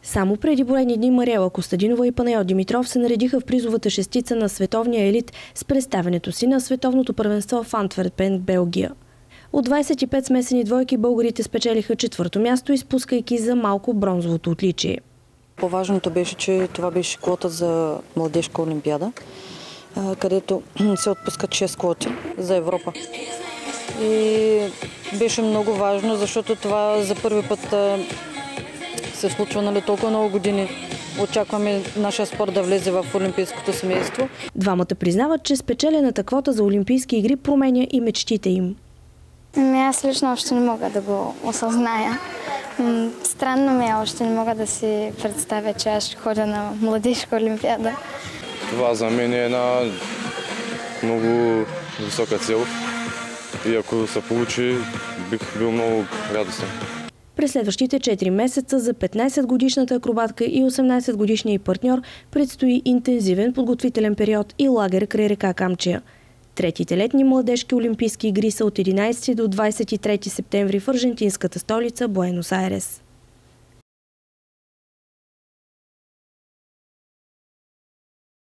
Само преди броени дни Мариела Костадинова и Панайот Димитров се наредиха в призовата шестица на световния елит с представянето си на световното първенство в Антверпен, Белгия. От 25 смесени двойки българите спечелиха четвърто място, изпускайки за малко бронзовото отличие. По-важното беше, че това беше квота за младежка олимпиада, където се отпускат 6 квоти за Европа. И беше много важно, защото това за първи път се случва толкова много години. Очакваме нашия спорт да влезе в олимпийското семейство. Двамата признават, че спечелената квота за Олимпийски игри променя и мечтите им. Аз лично още не мога да го осъзная. Странно ми е, още не мога да си представя, че аз ще ходя на младежка олимпиада. Това за мен е една много висока цел и ако се получи, бих бил много радостен. През следващите 4 месеца за 15-годишната акробатка и 18-годишния партньор предстои интензивен подготвителен период и лагер край река Камчия. Третите летни младежки олимпийски игри са от 11 до 23 септември в аржентинската столица Буенос Айрес.